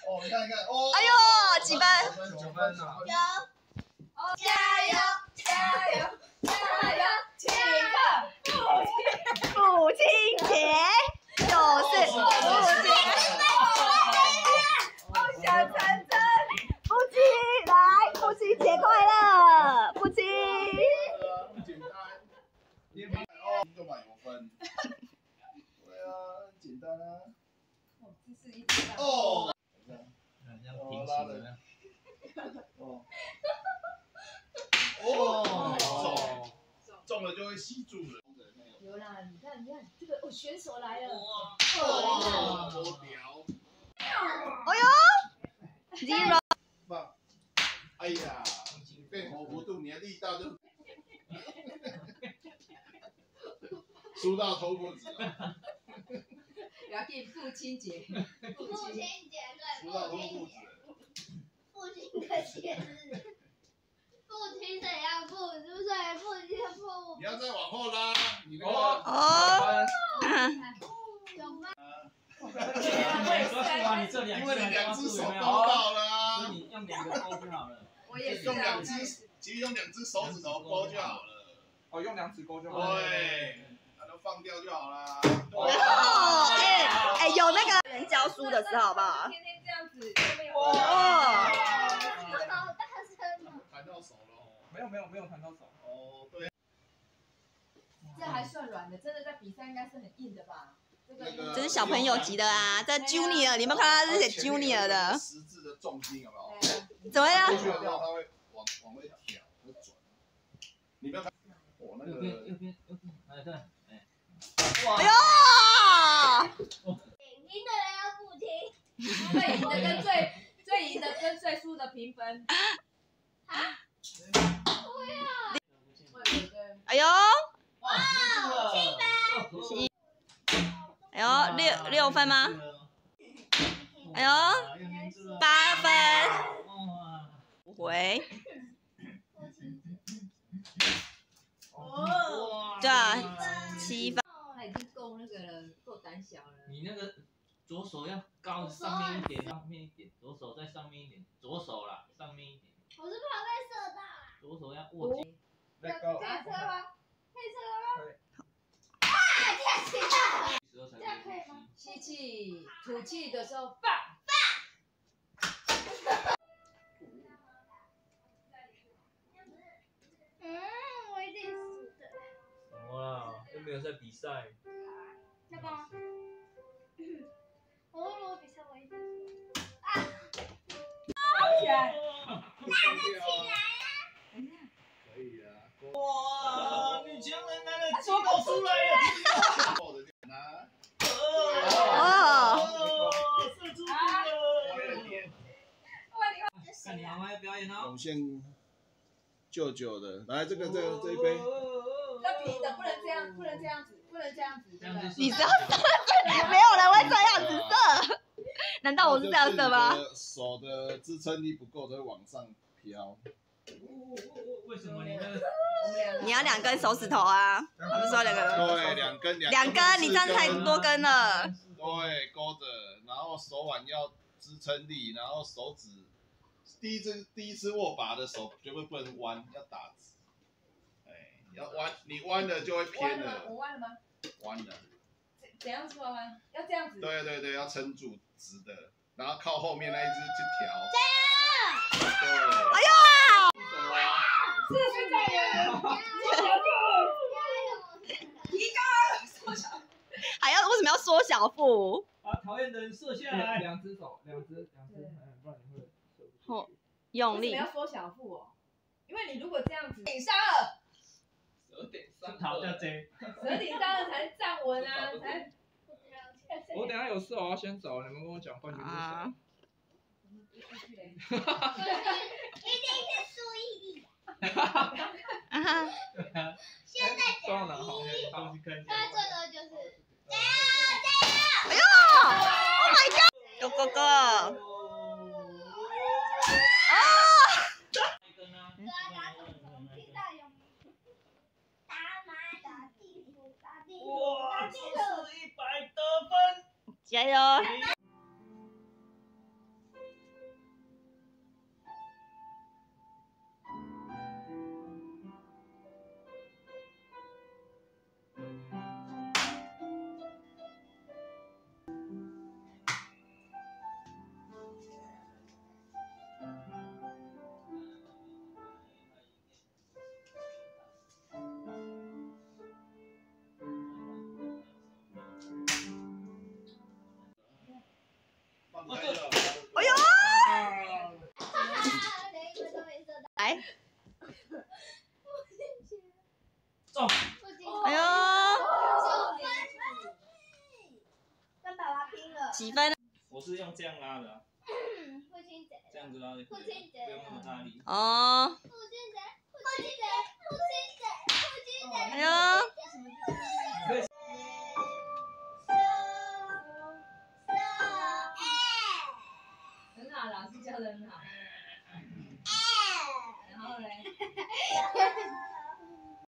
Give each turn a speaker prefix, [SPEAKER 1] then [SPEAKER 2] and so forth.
[SPEAKER 1] 哦，你看，哦，
[SPEAKER 2] 哎呦，几分
[SPEAKER 1] ？9分啊！
[SPEAKER 3] 加油！加油！加油！请客！
[SPEAKER 2] 父亲节就是父亲，
[SPEAKER 3] 梦想成真！
[SPEAKER 2] 父亲来，父亲节快乐，父亲。
[SPEAKER 1] 简单，就满有分。对啊，很简单啊。
[SPEAKER 3] 这是一分
[SPEAKER 1] 哦。
[SPEAKER 4] 平行的。
[SPEAKER 1] 哦，中了就会吸住了。
[SPEAKER 3] 有啦，你看，这个选手来了。
[SPEAKER 1] 哇，多屌！
[SPEAKER 2] 哎呦，0。
[SPEAKER 1] 棒！哎呀，变火不动，你的力道就输到头脖子了。
[SPEAKER 3] 不要给父亲节。
[SPEAKER 5] 父亲节对，
[SPEAKER 1] 输到头脖子。
[SPEAKER 5] 父亲的节日。父亲谁要父？是不是父亲的父？
[SPEAKER 1] 你要再往后拉，你那个
[SPEAKER 2] 哦。
[SPEAKER 1] 因为你2只手勾到了啊，
[SPEAKER 4] 所以你用2个勾就好了。
[SPEAKER 3] 我也是。
[SPEAKER 1] 用其实用2只手指头勾就好了。
[SPEAKER 6] 哦，用2指勾就好了。
[SPEAKER 1] 对，那都放掉就好啦。
[SPEAKER 2] 哦，哎，有那个人教书的时候，好不好？
[SPEAKER 3] 天天这样子就没有。
[SPEAKER 2] 哦。
[SPEAKER 5] 好大声哦！
[SPEAKER 1] 弹到手了。
[SPEAKER 6] 没有弹到手。
[SPEAKER 1] 哦，对。
[SPEAKER 3] 这还算软的，真的在比赛应该是很硬的吧？
[SPEAKER 2] 这是小朋友级的啊，这 Junior， 你们看到是写 Junior 的。
[SPEAKER 1] 十字的重心有没有？
[SPEAKER 2] 怎么样？
[SPEAKER 1] 过去的时候它会往回挑，会转。你不要看，我那个
[SPEAKER 4] 右边，哎对，哎。
[SPEAKER 2] 哎呦！
[SPEAKER 5] 赢的人要父亲。
[SPEAKER 3] 最赢的跟最赢的跟最输的平分。
[SPEAKER 2] 哎呦！
[SPEAKER 4] 哇，7分。
[SPEAKER 2] 哎呦，6分吗？哎呦，8分。不回。对啊，7分。
[SPEAKER 3] 他已经够那个了，够胆小了。
[SPEAKER 4] 你那个左手要高上面一点，上面一点，左手再上面一点，左手啦，上面一点。
[SPEAKER 5] 我是怕被射到啊。
[SPEAKER 4] 左手要握紧。
[SPEAKER 5] 开车吗？开车吗？啊！天气大。这样可以吗？
[SPEAKER 3] 吸气，吐气的时候放。
[SPEAKER 5] 我一定输的。
[SPEAKER 4] 什么啦？又没有在比赛。
[SPEAKER 5] 要不然，如果比赛我一定输。啊！
[SPEAKER 3] 起来。
[SPEAKER 5] 拿得起来啊！
[SPEAKER 1] 可以啊。
[SPEAKER 4] 哇，女强人来了，鸡狗出来了。
[SPEAKER 2] 哦。
[SPEAKER 4] 射出去了。看你妈妈要表演哦。
[SPEAKER 1] 涌现舅舅的，来这一杯。
[SPEAKER 3] 要平的，不能这样，不能这样子，不能这样子，对不对？
[SPEAKER 2] 你知道没有人会这样子射，难道我是这样射吗？
[SPEAKER 1] 手的支撑力不够，才会往上飘。
[SPEAKER 4] 为什么你那个？
[SPEAKER 2] 你要2根手指头啊！他们说2个。
[SPEAKER 1] 对，2根。
[SPEAKER 2] 2根，你这样太多根了。
[SPEAKER 1] 对，勾着，然后手腕要支撑力，然后手指第一次握把的手绝对不能弯，要打直。哎，要弯，你弯了就会偏了。
[SPEAKER 3] 我弯了吗？
[SPEAKER 1] 弯了。
[SPEAKER 3] 怎样说弯？要这样子。
[SPEAKER 1] 对，要撑住直的，然后靠后面那一只去调。
[SPEAKER 5] 加油！
[SPEAKER 1] 对。
[SPEAKER 2] 哎呦！
[SPEAKER 3] 是现在人。提高缩小。
[SPEAKER 2] 还要为什么要缩小腹？
[SPEAKER 4] 把讨厌的人射下来。
[SPEAKER 6] 2只手，2只，不然你会射不去。
[SPEAKER 2] 用力。
[SPEAKER 3] 为什么要缩小腹哦？因为你如果这样子，顶上了。
[SPEAKER 6] 蛇顶上。
[SPEAKER 4] 逃掉 J。
[SPEAKER 3] 蛇顶上了才站稳啊，才。
[SPEAKER 6] 我等下有事我要先走，你们跟我讲冠军是谁。
[SPEAKER 5] 一定是苏毅力。现在讲第一，他最多就是加油！
[SPEAKER 2] 哎呦 ！Oh my god！ Go go go！
[SPEAKER 4] 哇，这是100得分！
[SPEAKER 2] 加油！
[SPEAKER 7] 用这样拉的啊，
[SPEAKER 5] 父亲节，
[SPEAKER 7] 这样子拉就可以了，
[SPEAKER 5] 父亲节
[SPEAKER 7] 不用那么大力。
[SPEAKER 2] 哦，
[SPEAKER 5] 父亲节，父亲节，父亲节，父亲节。
[SPEAKER 2] 哎呦，
[SPEAKER 3] 很好，老师教的很好。